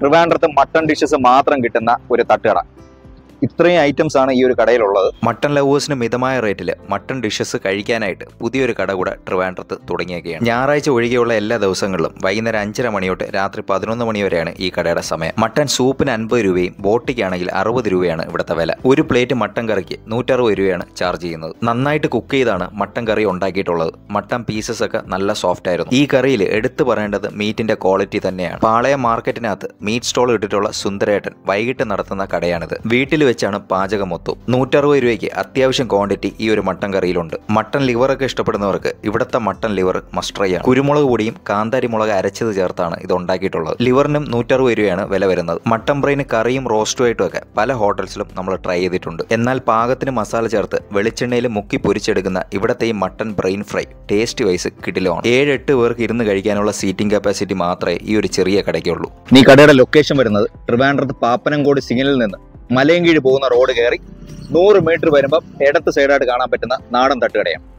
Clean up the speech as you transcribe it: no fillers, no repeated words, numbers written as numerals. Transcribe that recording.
ട്രിവാൻഡ്രത്ത് mutton dishes മാത്രം കിട്ടുന്ന ഒരു തട്ടുകട. ഇത്രയും ഐറ്റംസ് ആണ് ഈ ഒരു കടയിലുള്ളത്. മട്ടൺ ലവേഴ്സിന് മിതമായ റേറ്റിൽ മട്ടൺ ഡിഷസ് കഴിക്കാനായിട്ട് പുതിയൊരു കട കൂടെ ട്രിവാൻഡ്രത്ത് തുടങ്ങിയൊക്കെയാണ്. ഞായറാഴ്ച ഒഴികെയുള്ള എല്ലാ ദിവസങ്ങളിലും വൈകുന്നേരം 5:30 മണി തൊട്ട് രാത്രി 11 മണി വരെയാണ് ഈ കടയുടെ സമയം. മട്ടൺ സൂപ്പിന് 50 രൂപയും ബോട്ടിക്കാണെങ്കിൽ 60 രൂപയാണ് ഇവിടുത്തെ വില. ഒരു പ്ലേറ്റ് മട്ടൺ കറിക്ക് 160 രൂപയാണ് ചാർജ് ചെയ്യുന്നത്. നന്നായിട്ട് കുക്ക് ചെയ്താണ് മട്ടൺ കറി ഉണ്ടാക്കിയിട്ടുള്ളത്. മട്ടൺ പീസസ് ഒക്കെ നല്ല സോഫ്റ്റ് ആയിരുന്നു. ഈ കറിയിൽ എടുത്തു പറയേണ്ടത് മീറ്റിന്റെ ക്വാളിറ്റി തന്നെയാണ്. പാളയം മാർക്കറ്റിനകത്ത് മീറ്റ് സ്റ്റോൾ ഇട്ടിട്ടുള്ള സുന്ദരേട്ടൻ വൈകിട്ട് നടത്തുന്ന കടയാണിത്. വീട്ടിൽ വെച്ചാണ് പാചകം മൊത്തം. 160 രൂപയ്ക്ക് അത്യാവശ്യം ക്വാണ്ടിറ്റി ഈ ഒരു മട്ടൺ കറിയിലുണ്ട്. മട്ടൺ ലിവറൊക്കെ ഇഷ്ടപ്പെടുന്നവർക്ക് ഇവിടുത്തെ മട്ടൺ ലിവർ മസ്റ്റ് ട്രൈ ആണ്. കുരുമുളക് പൊടിയും കാന്താരി മുളക് അരച്ചത് ചേർത്താണ് ഇത് ഉണ്ടാക്കിയിട്ടുള്ളത്. ലിവറിനും 160 രൂപയാണ് വില വരുന്നത്. മട്ടൺ ബ്രെയിന് കറിയും റോസ്റ്റുമായിട്ടും ഒക്കെ പല ഹോട്ടൽസിലും നമ്മൾ ട്രൈ ചെയ്തിട്ടുണ്ട്. എന്നാൽ പാകത്തിന് മസാല ചേർത്ത് വെളിച്ചെണ്ണയിൽ മുക്കി പൊരിച്ചെടുക്കുന്ന ഇവിടത്തെ ഈ mutton brain fry taste wise കിടിലമാണ്. 7-8 പേർക്ക് ഇരുന്ന് കഴിക്കാനുള്ള സീറ്റിംഗ് കപ്പാസിറ്റി മാത്രമേ ഈ ഒരു ചെറിയ കടയ്ക്കുള്ളൂ. ഈ കടയുടെ ലൊക്കേഷൻ വരുന്നത് ട്രിവാൻഡ്രത്ത് പാപ്പനംകോട് സിഗ്നലിൽ നിന്ന് മലയൻകീഴ് പോകുന്ന റോഡ് കയറി 100 മീറ്റർ വരുമ്പോൾ ഇടത്ത് സൈഡായിട്ട് കാണാൻ പറ്റുന്ന നാടൻ തട്ടുകടയാണ്.